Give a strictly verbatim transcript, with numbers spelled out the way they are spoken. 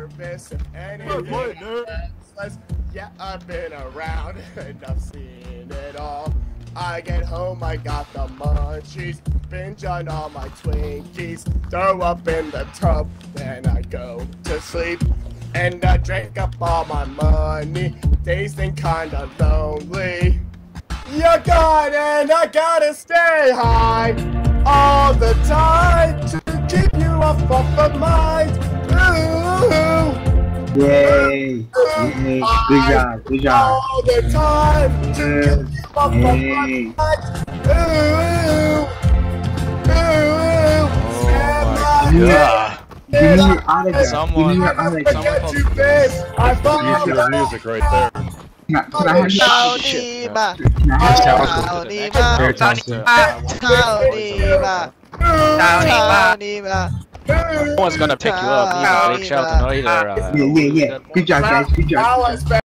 nervous if anything else. Yeah, I've been around and I've seen it all. I get home, I got the munchies, binge on all my Twinkies, throw up in the tub, then I go to sleep. And I drink up all my money, dazed and kinda lonely. You're gone and I gotta stay high all the time to keep you off of my mind. Ooh, Yay! ooh, Yay. Good job, good job. All the time to keep you off of my Yay. mind. Ooh, ooh, Oh my god. Give me your autograph. Someone- Give me your Someone autograph. forget you, babe. I thought You hear the music right there. Can I, can I have your Tony Shit. ba, Can I have Tony ba, Very Tony talented. ba, Tony ba. No one's gonna pick you up. You know, reach out to know either. Uh, Yeah, yeah, yeah. Good job, guys. Good job. Alice,